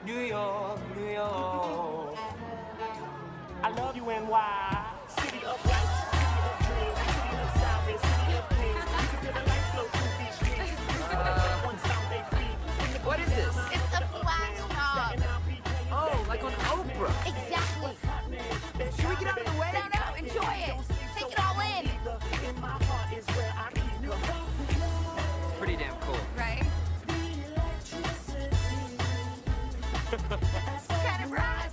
New York, New York. I love you, NY. City of lights, city of dreams, city of sirens, city of kings. You can feel the light flow through these streets. One sound they feed. What is this? It's a flash mob. Oh, like on Oprah. Exactly. Should we get out of the way? No, enjoy it. Take it all in. It's pretty damn cool. Right? Kind of right.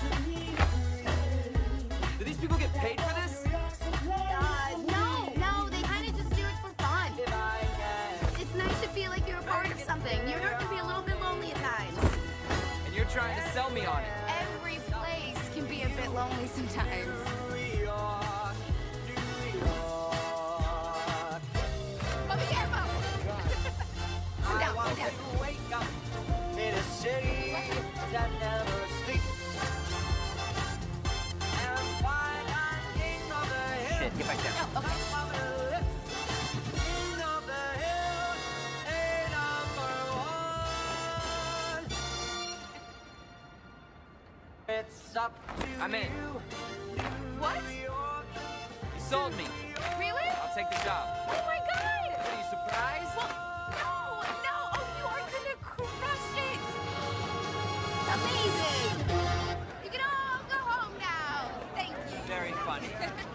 Do these people get paid for this? No, they kind of just do it for fun. It's nice to feel like you're a part of something. New York can be a little bit lonely at times. And you're trying to sell me on it. Every place can be a bit lonely sometimes. Oh, be careful! Sit down, sit down. Wake up in a city that never sleeps. And find I'm king of the hill. Shit, get back down. Oh, okay. King of the hill, a number one. It's up to I'm in. you. What? You sold me. Really? I'll take the job. Oh my god! Are you surprised? Well, no! Oh, you are gonna crush it! Amazing! You can all go home now. Thank you. Very funny.